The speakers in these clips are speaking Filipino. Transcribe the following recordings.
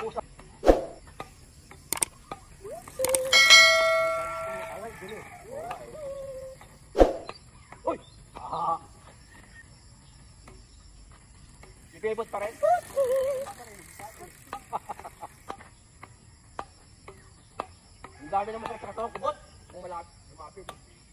usap. Uy! Ah! Ibebot pa rin? Ang dami naman sa katawang kubot. Kung lumapit.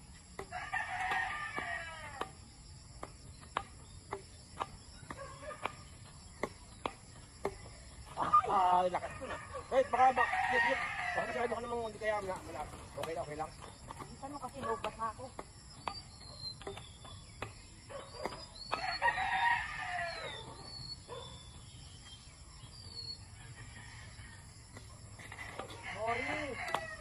Lakas ko na. Eh, baka masyado ka namang hindi kaya malapit. Okay lang. Minsan mo kasi lobat na ako. Sorry.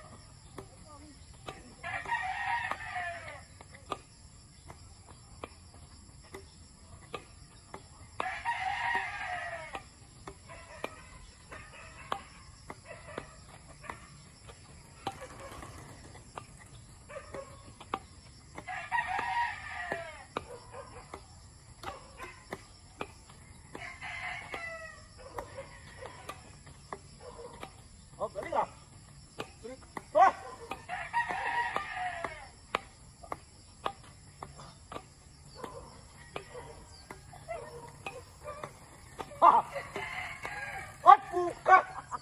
Oh, galing ah. Wah! Ha! At puka!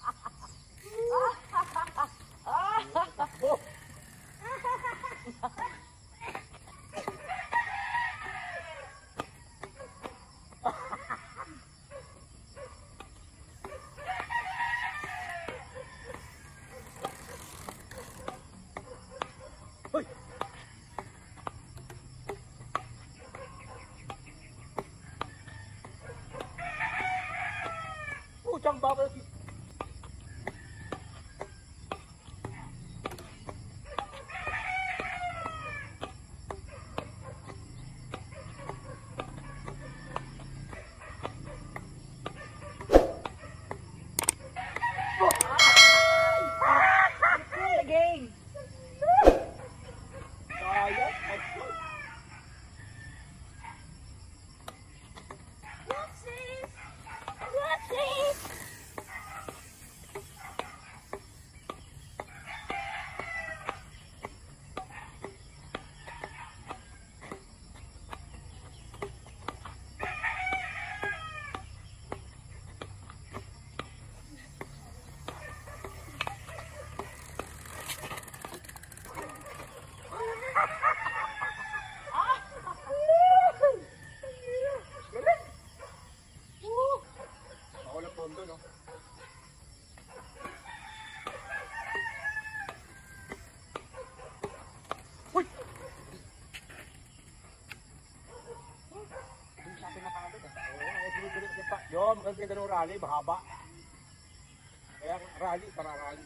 Oh! Hoy! Puchang baba lagi. Game. Tondo, no? Uy! Hindi siya pinapagod eh. Yun, maganda ng rally, mahaba. Kaya rally, para rally.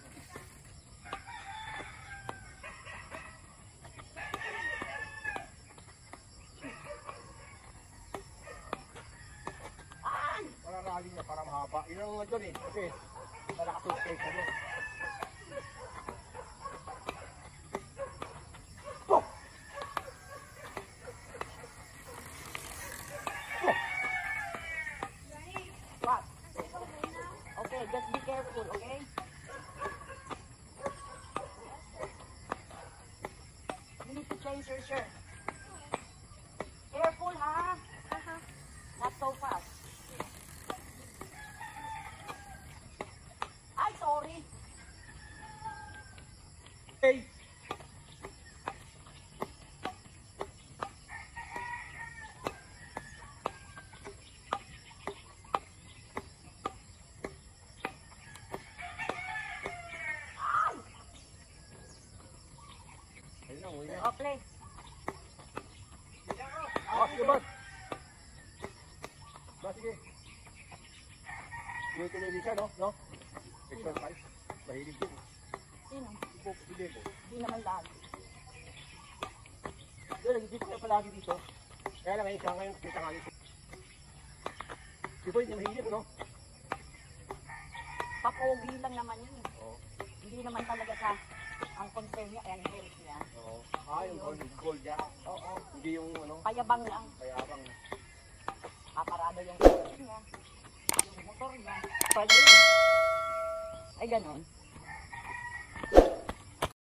Para rally niya, para mahaba. Yun ang mga doon eh, kasi nakasuspect ka doon. What? Okay, just be careful, okay? You need to change your shirt. Careful, ha? Not so fast. Ay, sorry. Hey! Oh, play. Sige, bas. Bas, sige. Tuloy-tuloy siya, no? No? Exercise. Mahilig din. Sino? Hindi ko. Hindi naman lagi. Hindi ko palagi dito. Kaya lang, siya ngayon, kita nga nito. Si Boy, hindi mahilig, no? Papogi lang naman yun. Oo. Hindi naman talaga sa ang concern niya, ang health niya. Oo. Yung gold niya. Oo. Hindi yung ano. Payabang lang. Payabang. Aparado yung kotse niya. Yung motor niya. Pwede yun. Ay, ganon.